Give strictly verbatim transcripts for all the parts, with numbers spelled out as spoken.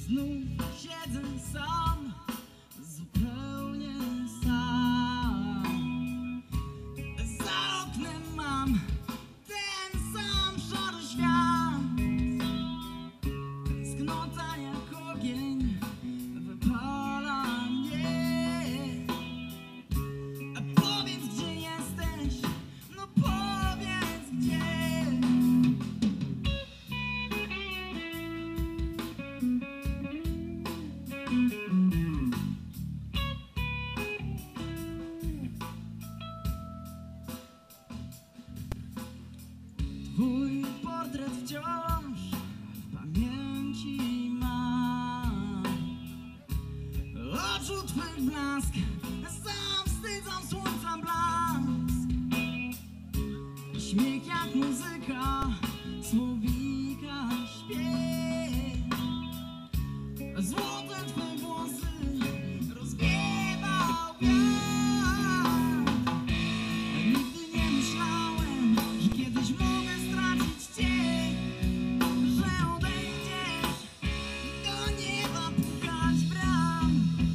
znów siedzę sam, zupełnie sam. Za oknem mam ten sam szary świat, tęsknota jak ogień wypala mnie. A powiedz, gdzie jesteś, no powiedz, gdzie. Twój portret wciąż w pamięci mam. Oczu twych blask zawstydzą słońca blask. Śmiech jak muzyka, słowika śpiew. Złote twe włosy rozwiewał wiatr. Nigdy nie myślałem, że kiedyś mogę stracić cię, że odejdziesz do nieba pukać bram.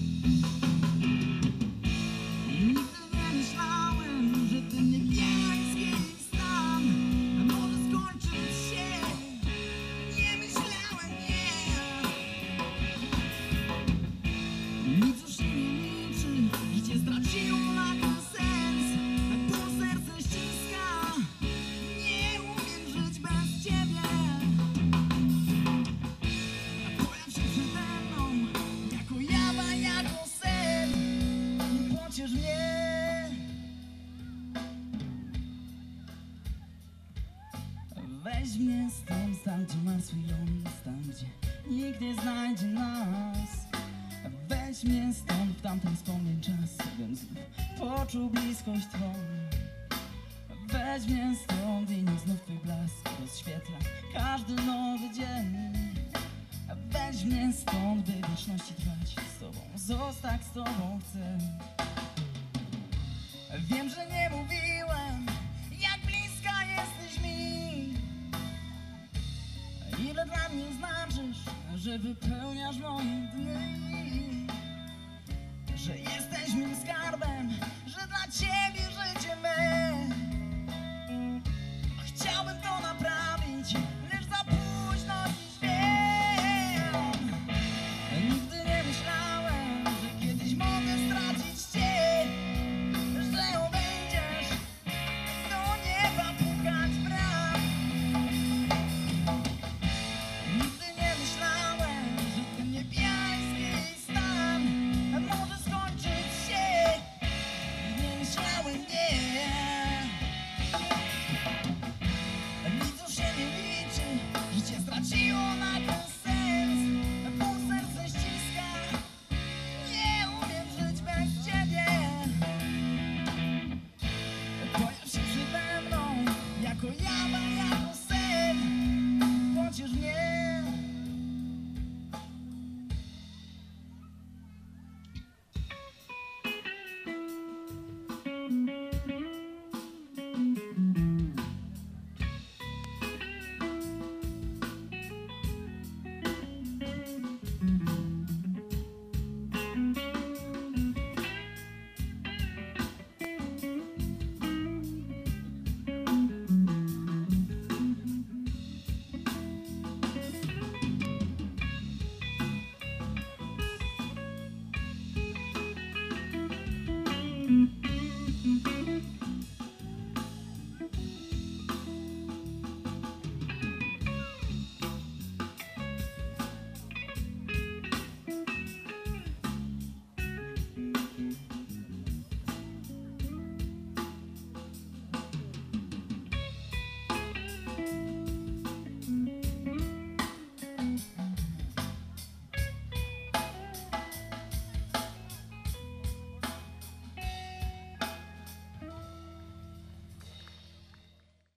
Nigdy nie myślałem, że ten niebieski stan może skończyć się. Nie myślałem, nie. Nic już się nie liczy, życie straciło nagle sens. Pół serce ściska, nie umiem żyć bez ciebie. Pojaw się przede mną, jako jawa, jako sen. Pociesz mnie. Weź mnie stąd, tam gdzie martwy ląd, tam gdzie nikt nie znajdzie nas. Weź mnie stąd, w tamten wspomnień czas, bym znów poczuł bliskość twą. Weź mnie stąd i niech znów twój blask rozświetla każdy nowy dzień. Weź mnie stąd, by w wieczności trwać z tobą, zostać z tobą chcę. Wiem, że nie mówiłem, jak bliska jesteś mi. Ile dla mnie znaczysz, że wypełniasz moje dni. Że jesteś mym skarbem, że dla ciebie